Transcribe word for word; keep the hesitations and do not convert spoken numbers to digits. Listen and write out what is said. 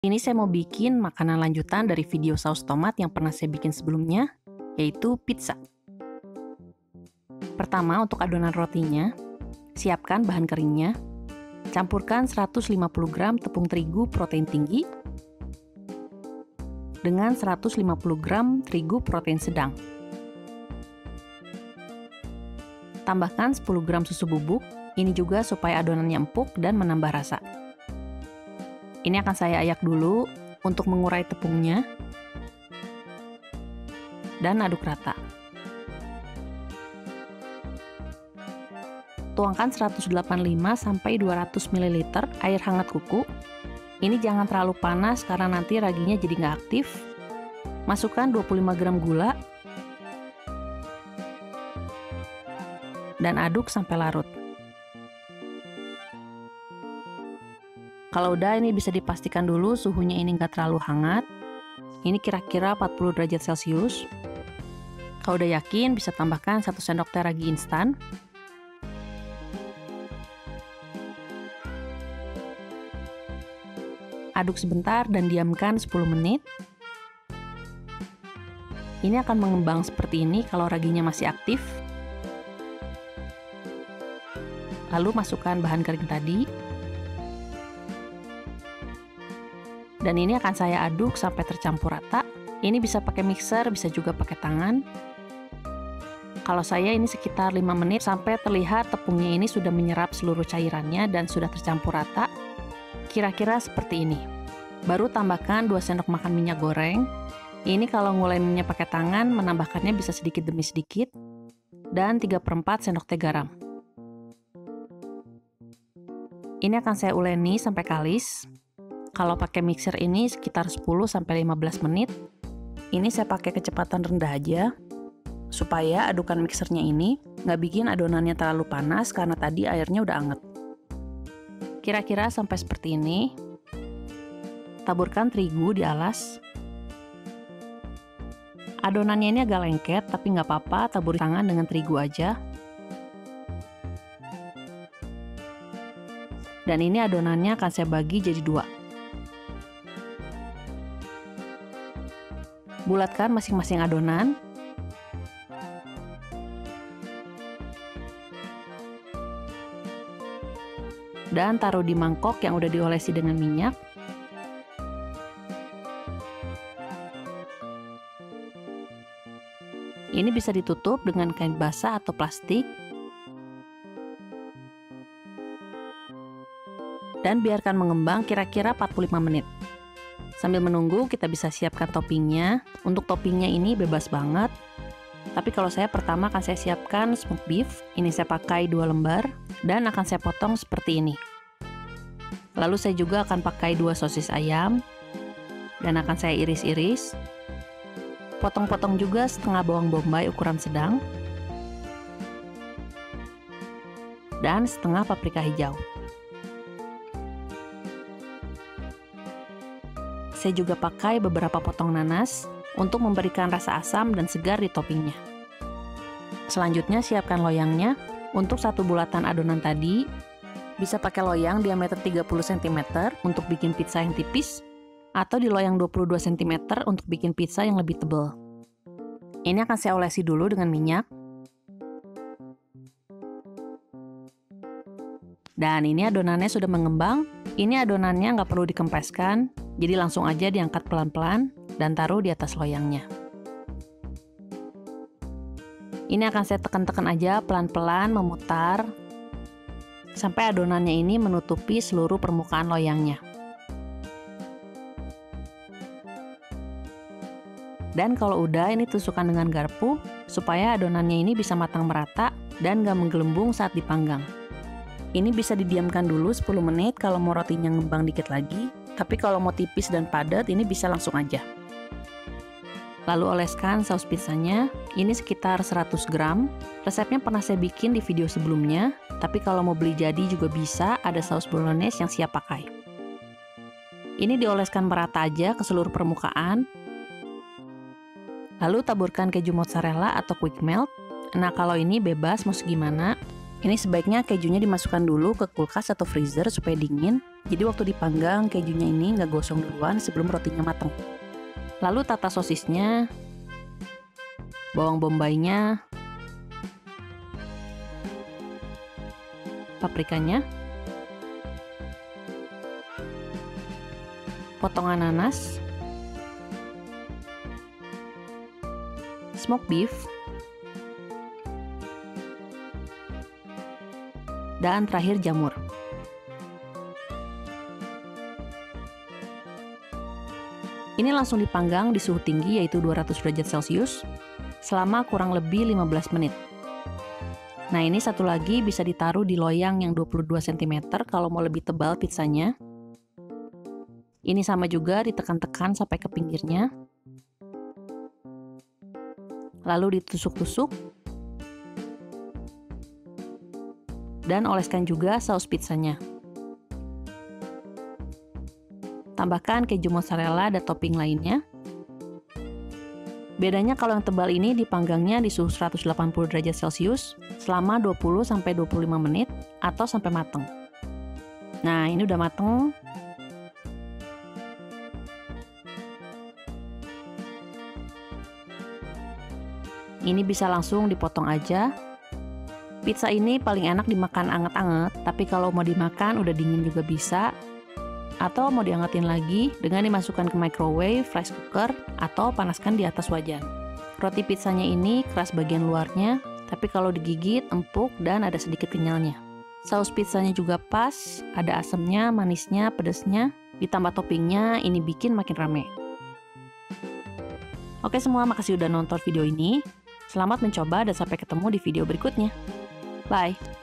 Ini saya mau bikin makanan lanjutan dari video saus tomat yang pernah saya bikin sebelumnya, yaitu pizza. Pertama, untuk adonan rotinya, siapkan bahan keringnya. Campurkan seratus lima puluh gram tepung terigu protein tinggi dengan seratus lima puluh gram terigu protein sedang. Tambahkan sepuluh gram susu bubuk, ini juga supaya adonannya empuk dan menambah rasa. Ini akan saya ayak dulu untuk mengurai tepungnya dan aduk rata. Tuangkan seratus delapan puluh lima sampai dua ratus mililiter air hangat kuku. Ini jangan terlalu panas karena nanti raginya jadi nggak aktif. Masukkan dua puluh lima gram gula dan aduk sampai larut. Kalau udah, ini bisa dipastikan dulu suhunya ini nggak terlalu hangat. Ini kira-kira empat puluh derajat celcius. Kalau udah yakin, bisa tambahkan satu sendok teh ragi instan. Aduk sebentar dan diamkan sepuluh menit. Ini akan mengembang seperti ini kalau raginya masih aktif. Lalu masukkan bahan kering tadi. Dan ini akan saya aduk sampai tercampur rata. Ini bisa pakai mixer, bisa juga pakai tangan. Kalau saya ini sekitar lima menit sampai terlihat tepungnya ini sudah menyerap seluruh cairannya dan sudah tercampur rata. Kira-kira seperti ini. Baru tambahkan dua sendok makan minyak goreng. Ini kalau ngulainya pakai tangan, menambahkannya bisa sedikit demi sedikit. Dan tiga per empat sendok teh garam. Ini akan saya uleni sampai kalis. Kalau pakai mixer ini sekitar sepuluh sampai lima belas menit. Ini saya pakai kecepatan rendah aja, supaya adukan mixernya ini nggak bikin adonannya terlalu panas karena tadi airnya udah anget. Kira-kira sampai seperti ini. Taburkan terigu di alas. Adonannya ini agak lengket, tapi nggak apa-apa, taburi tangan dengan terigu aja. Dan ini adonannya akan saya bagi jadi dua. Bulatkan masing-masing adonan. Dan taruh di mangkok yang udah diolesi dengan minyak. Ini bisa ditutup dengan kain basah atau plastik. Dan biarkan mengembang kira-kira empat puluh lima menit. Sambil menunggu, kita bisa siapkan toppingnya. Untuk toppingnya ini bebas banget. Tapi kalau saya pertama akan saya siapkan smoked beef. Ini saya pakai dua lembar dan akan saya potong seperti ini. Lalu saya juga akan pakai dua sosis ayam dan akan saya iris-iris. Potong-potong juga setengah bawang bombay ukuran sedang dan setengah paprika hijau. Saya juga pakai beberapa potong nanas untuk memberikan rasa asam dan segar di toppingnya. Selanjutnya siapkan loyangnya. Untuk satu bulatan adonan tadi, bisa pakai loyang diameter tiga puluh sentimeter untuk bikin pizza yang tipis, atau di loyang dua puluh dua sentimeter untuk bikin pizza yang lebih tebal. Ini akan saya olesi dulu dengan minyak. Dan ini adonannya sudah mengembang. Ini adonannya nggak perlu dikempeskan, jadi langsung aja diangkat pelan-pelan dan taruh di atas loyangnya. Ini akan saya tekan-tekan aja pelan-pelan memutar sampai adonannya ini menutupi seluruh permukaan loyangnya. Dan kalau udah, ini tusukkan dengan garpu supaya adonannya ini bisa matang merata dan nggak menggelembung saat dipanggang. Ini bisa didiamkan dulu sepuluh menit kalau mau rotinya ngembang dikit lagi, tapi kalau mau tipis dan padat ini bisa langsung aja. Lalu oleskan saus pizzanya, ini sekitar seratus gram. Resepnya pernah saya bikin di video sebelumnya, tapi kalau mau beli jadi juga bisa, ada saus bolognese yang siap pakai. Ini dioleskan merata aja ke seluruh permukaan. Lalu taburkan keju mozzarella atau quick melt. Nah, kalau ini bebas mau segimana. Ini sebaiknya kejunya dimasukkan dulu ke kulkas atau freezer supaya dingin. Jadi waktu dipanggang, kejunya ini nggak gosong duluan sebelum rotinya matang. Lalu tata sosisnya, bawang bombaynya, paprikanya, potongan nanas, smoked beef, dan terakhir jamur. Ini langsung dipanggang di suhu tinggi yaitu dua ratus derajat Celcius selama kurang lebih lima belas menit. Nah, ini satu lagi bisa ditaruh di loyang yang dua puluh dua sentimeter kalau mau lebih tebal pizzanya. Ini sama juga ditekan-tekan sampai ke pinggirnya. Lalu ditusuk-tusuk. Dan oleskan juga saus pizzanya. Tambahkan keju mozzarella dan topping lainnya. Bedanya kalau yang tebal ini dipanggangnya di suhu seratus delapan puluh derajat Celcius selama dua puluh sampai dua puluh lima menit atau sampai matang. Nah, ini udah mateng. Ini bisa langsung dipotong aja. Pizza ini paling enak dimakan anget-anget, tapi kalau mau dimakan udah dingin juga bisa. Atau mau diangetin lagi dengan dimasukkan ke microwave, rice cooker, atau panaskan di atas wajan. Roti pizzanya ini keras bagian luarnya, tapi kalau digigit empuk dan ada sedikit kenyalnya. Saus pizzanya juga pas, ada asamnya, manisnya, pedasnya, ditambah toppingnya, ini bikin makin rame. Oke semua, makasih udah nonton video ini. Selamat mencoba dan sampai ketemu di video berikutnya. Bye!